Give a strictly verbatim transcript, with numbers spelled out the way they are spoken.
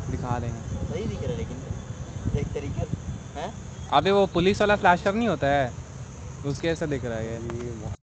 दिखा देंगे। सही दिख रहा है लेकिन एक तरीके है। अबे वो पुलिस वाला फ्लैशर नहीं होता है, उसके ऐसा दिख रहा है ये। ये